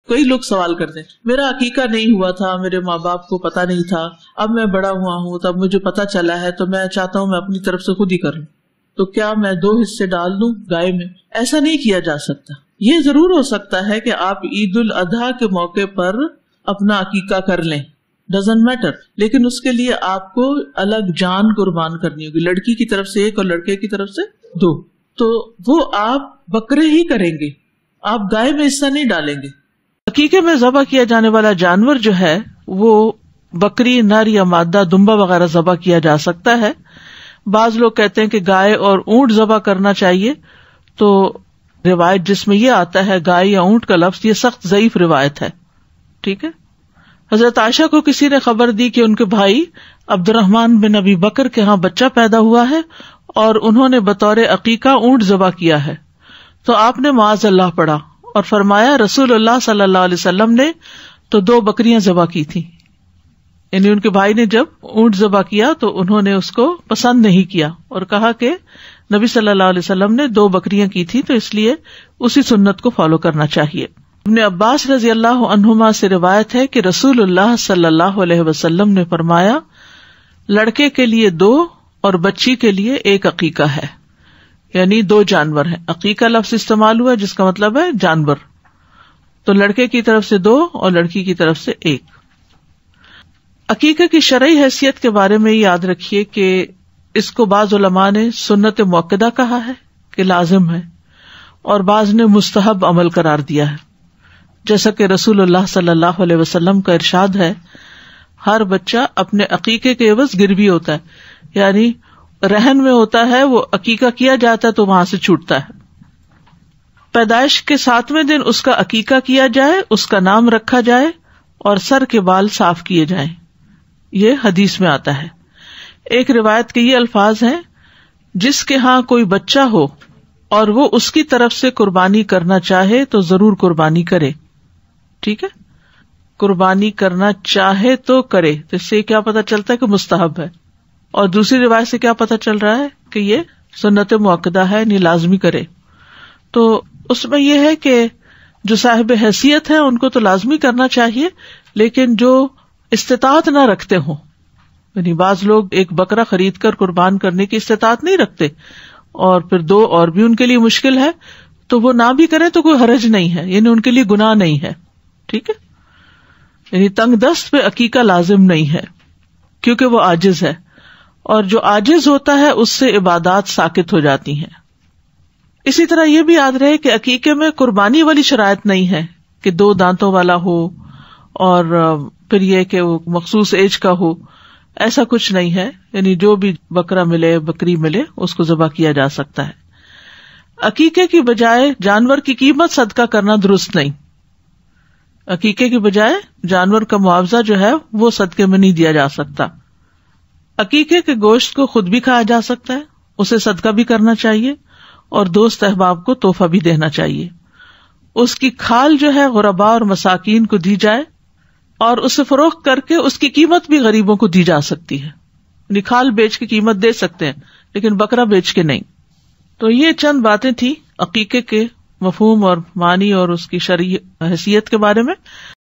کئی لوگ سوال کرتے ہیں میرا عقیقہ نہیں ہوا تھا، میرے ماں باپ کو پتا نہیں تھا، اب میں بڑا ہوا ہوں تب مجھے پتا چلا ہے تو میں چاہتا ہوں میں اپنی طرف سے خود ہی کر لوں، تو کیا میں 2 حصے ڈال دوں گائے میں؟ ایسا نہیں کیا جا سکتا۔ یہ ضرور ہو سکتا ہے کہ آپ عید الاضحیٰ کے موقع پر اپنا عقیقہ کر لیں، ڈزنٹ میٹر، لیکن اس کے لیے آپ کو الگ جان قربان کرنی ہوگی، لڑکی کی طرف سے 1 اور لڑکے کی طرف سے 2، تو وہ آپ بکرے ہی کریں گے، آپ گائے میں حصہ نہیں ڈالیں گے۔ عقیقے میں ذبح کیا جانے والا جانور جو ہے وہ بکری، نر یا مادہ، دمبا وغیرہ ذبح کیا جا سکتا ہے۔ بعض لوگ کہتے ہیں کہ گائے اور اونٹ ذبح کرنا چاہیے، تو روایت جس میں یہ آتا ہے گائے یا اونٹ کا لفظ، یہ سخت ضعیف روایت ہے، ٹھیک ہے۔ حضرت عائشہ کو کسی نے خبر دی کہ ان کے بھائی عبد الرحمن بن ابی بکر کے ہاں بچہ پیدا ہوا ہے اور انہوں نے بطور عقیقہ اونٹ ذبح کیا ہے، تو آپ نے معاذ اللہ پڑھا اور فرمایا رسول اللہ صلی اللہ علیہ وسلم نے تو 2 بکریاں ذبح کی تھی، یعنی ان کے بھائی نے جب اونٹ ذبح کیا تو انہوں نے اس کو پسند نہیں کیا اور کہا کہ نبی صلی اللہ علیہ وسلم نے 2 بکریاں کی تھی تو اس لیے اسی سنت کو فالو کرنا چاہیے۔ ابن عباس رضی اللہ عنہما سے روایت ہے کہ رسول اللہ صلی اللہ علیہ وسلم نے فرمایا لڑکے کے لیے 2 اور بچی کے لیے 1 عقیقہ ہے، یعنی 2 جانور ہیں۔ عقیقہ لفظ استعمال ہوا جس کا مطلب ہے جانور، تو لڑکے کی طرف سے 2 اور لڑکی کی طرف سے 1۔ عقیقہ کی شرعی حیثیت کے بارے میں یاد رکھیے کہ اس کو بعض علماء نے سنت مؤکدہ کہا ہے کہ لازم ہے، اور بعض نے مستحب عمل قرار دیا ہے، جیسا کہ رسول اللہ صلی اللہ علیہ وسلم کا ارشاد ہے ہر بچہ اپنے عقیقے کے عوض گروی ہوتا ہے، یعنی رہن میں ہوتا ہے، وہ عقیقہ کیا جاتا ہے تو وہاں سے چھوٹتا ہے۔ پیدائش کے 7ویں دن اس کا عقیقہ کیا جائے، اس کا نام رکھا جائے اور سر کے بال صاف کیے جائیں، یہ حدیث میں آتا ہے۔ ایک روایت کے یہ الفاظ ہیں جس کے ہاں کوئی بچہ ہو اور وہ اس کی طرف سے قربانی کرنا چاہے تو ضرور قربانی کرے، ٹھیک ہے، قربانی کرنا چاہے تو کرے، تو اس سے کیا پتہ چلتا ہے کہ مستحب ہے، اور دوسری روایت سے کیا پتہ چل رہا ہے کہ یہ سنت مؤکدہ ہے، نہیں لازمی کرے۔ تو اس میں یہ ہے کہ جو صاحب حیثیت ہے ان کو تو لازمی کرنا چاہیے، لیکن جو استطاعت نہ رکھتے ہوں، یعنی بعض لوگ ایک بکرا خرید کر قربان کرنے کی استطاعت نہیں رکھتے اور پھر 2 اور بھی ان کے لیے مشکل ہے، تو وہ نہ بھی کریں تو کوئی حرج نہیں ہے، یعنی ان کے لیے گناہ نہیں ہے، ٹھیک ہے، یعنی تنگ دست پہ عقیقہ لازم نہیں ہے کیونکہ وہ عاجز ہے، اور جو عاجز ہوتا ہے اس سے عبادات ساقط ہو جاتی ہیں۔ اسی طرح یہ بھی یاد رہے کہ عقیقے میں قربانی والی شرائط نہیں ہے کہ 2 دانتوں والا ہو اور پھر یہ کہ وہ مخصوص ایج کا ہو، ایسا کچھ نہیں ہے، یعنی جو بھی بکرا ملے بکری ملے اس کو ذبح کیا جا سکتا ہے۔ عقیقے کی بجائے جانور کی قیمت صدقہ کرنا درست نہیں، عقیقے کی بجائے جانور کا معاوضہ جو ہے وہ صدقے میں نہیں دیا جا سکتا۔ عقیقے کے گوشت کو خود بھی کھایا جا سکتا ہے، اسے صدقہ بھی کرنا چاہیے اور دوست احباب کو تحفہ بھی دینا چاہیے۔ اس کی کھال جو ہے غرباء اور مساکین کو دی جائے اور اسے فروخت کر کے اس کی قیمت بھی غریبوں کو دی جا سکتی ہے، یعنی کھال بیچ کے قیمت دے سکتے ہیں لیکن بکرا بیچ کے نہیں۔ تو یہ چند باتیں تھی عقیقے کے مفہوم اور معنی اور اس کی شرعی حیثیت کے بارے میں۔